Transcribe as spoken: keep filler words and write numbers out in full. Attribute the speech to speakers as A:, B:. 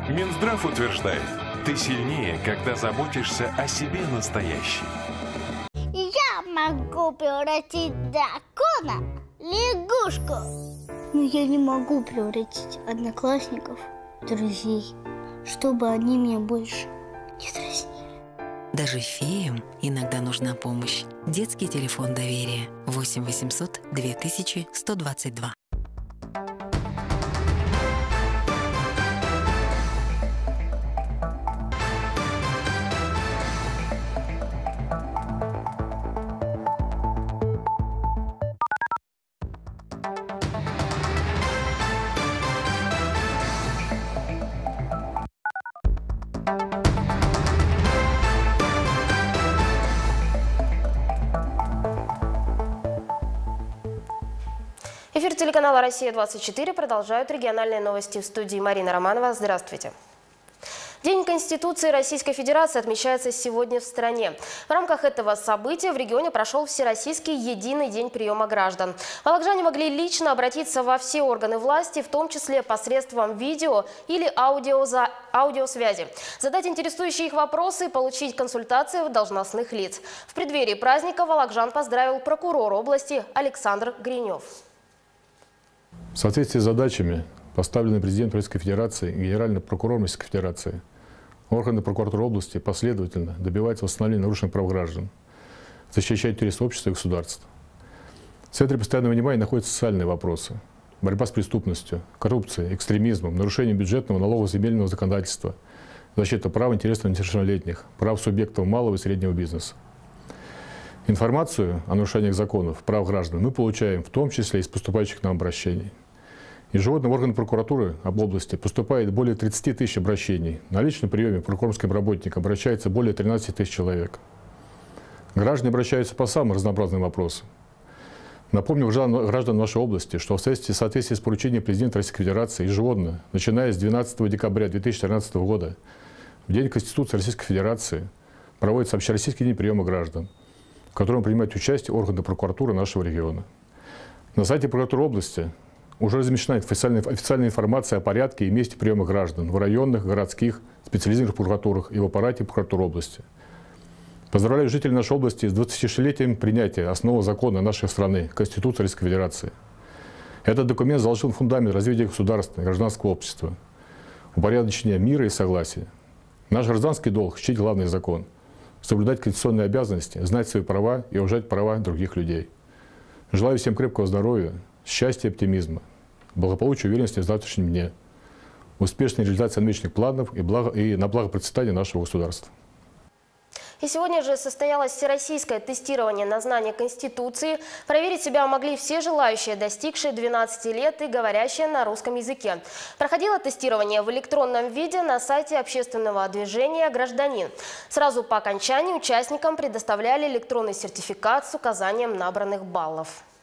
A: Минздрав утверждает, ты сильнее, когда заботишься о себе настоящей.
B: Я могу превратить дракона в лягушку. Но я не могу превратить одноклассников в друзей, чтобы они меня больше не дразнили.
C: Даже феям иногда нужна помощь. Детский телефон доверия восемь восемьсот две тысячи сто двадцать два.
D: Эфир телеканала «Россия двадцать четыре» продолжают региональные новости. В студии Марина Романова. Здравствуйте. День Конституции Российской Федерации отмечается сегодня в стране. В рамках этого события в регионе прошел Всероссийский единый день приема граждан. Вологжане могли лично обратиться во все органы власти, в том числе посредством видео или аудио за... аудиосвязи, задать интересующие их вопросы и получить консультации у должностных лиц. В преддверии праздника вологжан поздравил прокурор области Александр Гринев.
E: В соответствии с задачами, поставленными президентом Российской Федерации и генеральным прокурором Российской Федерации, органы прокуратуры области последовательно добиваются восстановления нарушенных прав граждан, защищают интересы общества и государства. В центре постоянного внимания находятся социальные вопросы: борьба с преступностью, коррупцией, экстремизмом, нарушением бюджетного, налогового, земельного законодательства, защита прав и интересов несовершеннолетних, прав субъектов малого и среднего бизнеса. Информацию о нарушениях законов, прав граждан мы получаем в том числе из поступающих к нам обращений. Ежегодно в органы прокуратуры об области поступает более тридцати тысяч обращений. На личном приеме к прокурорским работникам обращается более тринадцати тысяч человек. Граждане обращаются по самым разнообразным вопросам. Напомню гражданам нашей области, что в соответствии с поручением президента Российской Федерации ежегодно, начиная с двенадцатого декабря две тысячи тринадцатого года, в День Конституции Российской Федерации, проводится Общероссийский день приема граждан, в котором принимают участие органы прокуратуры нашего региона. На сайте прокуратуры области уже размещена официальная, официальная информация о порядке и месте приема граждан в районных, городских, специализированных прокуратурах и в аппарате прокуратуры области. Поздравляю жителей нашей области с двадцатишестилетием принятия основного закона нашей страны – Конституции Российской Федерации. Этот документ заложил фундамент развития государства и гражданского общества, упорядочения мира и согласия. Наш гражданский долг – чтить главный закон, соблюдать конституционные обязанности, знать свои права и уважать права других людей. Желаю всем крепкого здоровья, счастья и оптимизма, благополучия и уверенности в завтрашнем дне, успешной реализации намеченных планов и, благо, и на благо процветания нашего государства.
D: И сегодня же состоялось всероссийское тестирование на знание Конституции. Проверить себя могли все желающие, достигшие двенадцати лет и говорящие на русском языке. Проходило тестирование в электронном виде на сайте общественного движения «Гражданин». Сразу по окончании участникам предоставляли электронный сертификат с указанием набранных баллов.